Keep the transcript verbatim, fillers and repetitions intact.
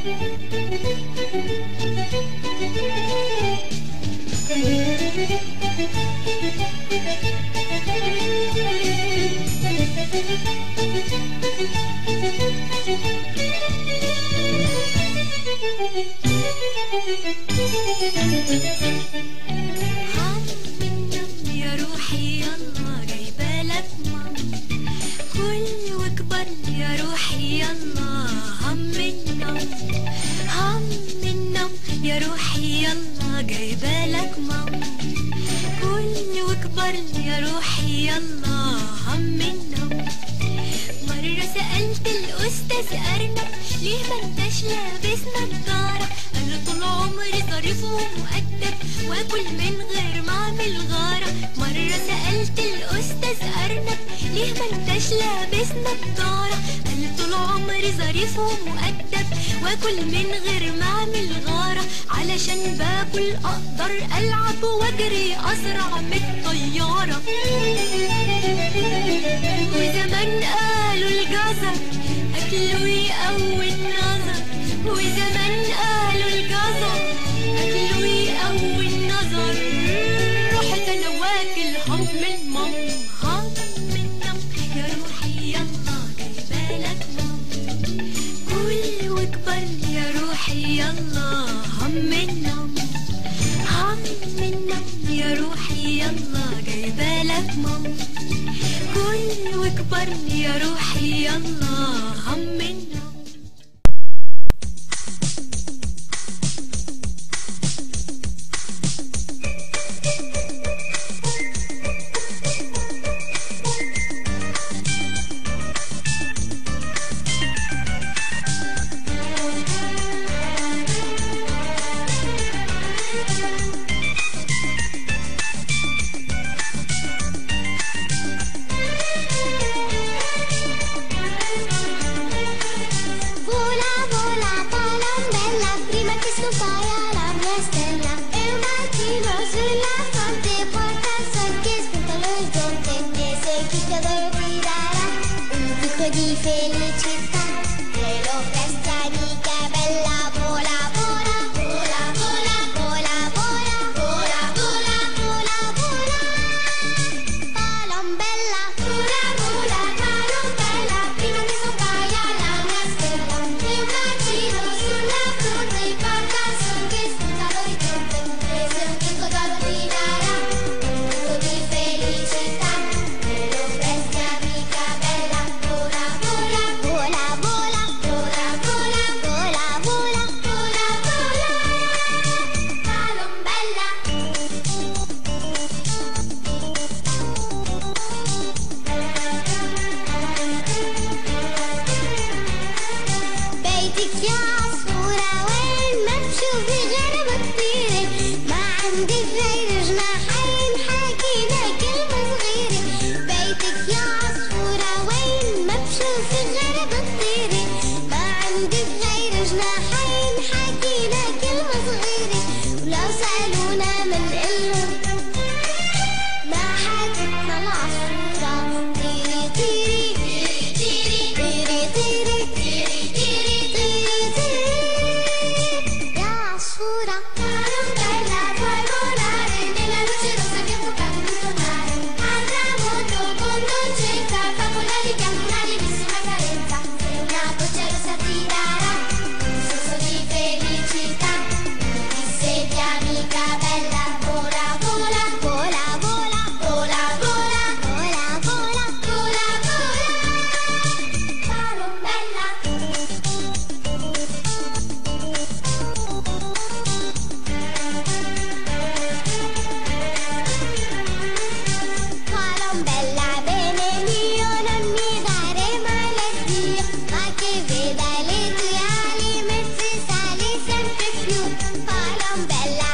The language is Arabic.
يا روحي يلا جايبالك ماما، كل واكبر يا روحي يلا هم النوم، هم النوم يا روحي يلا جايبالك ماما، كل واكبر يا روحي يلا هم النوم. مرة سألت الأستاذ أرنب ليه ما انتش لابس نضارة، قال طول عمري ظريف ومؤدب واكل من غير ما اعمل غارة. مرة سألت الأستاذ أرنب ليه ما انتش لابس نضارة، قال طول عمري ظريف ومؤدب واكل من غير ما اعمل غارة، علشان باكل اقدر العب واجري اسرع من الطيارة. وزمان قالوا الجزر اكله يقوي النظر، وزمان قالوا الجزر اكله يقوي النظر، رحت انا واكل هم المم، هم النم يا روحي يلا جايبالك مم، كل واكبر يا روحي يلا هم النم، هم النم يا روحي يلا جايبالك مم، كل واكبر يا روحي يلا هم النم. Di felicità, te lo presta amica bella, vola, vola, vola, vola, vola, vola, vola, vola, vola, vola, palombella, vola, vola, palombella, prima che scompaia la mia stella, immagino sulla fronte il parcasson che spunta l'orizzonte, e se un chicco d'oro ti darà, un di felicità, te lo presta amica bella, vola, vola, vola, vola, vola, vola, vola, vola, vola, palombella. بيتك يا عصفورة وين ما تشوفي غير بتطيري، ما عندك غير جناحين حكينا كلمة صغيرة. بيتك يا عصفورة وين ما تشوفي غير بتطيري، ما عندك غير جناحين حكينا كلمة صغيرة. ولو سألونا منقلن ما حكتنا العصفورة، طيري طيري طيري طيري طيري طيري طيري طيري طيري يا عصفورة. Palombella puoi volare nella luce rossa che tocca tutto mare, al tramonto con dolcezza fa volare via una lievissima carenza, e una voce rossa ti darà un sorso di felicità. Ti sedia amica bella, vola, vola, vola, vola, vola, vola, vola, vola, vola, vola, palombella. Palombella bene mio, non mi dare malattie, ma che veda le tue ali mentre sali sempre più. Palombella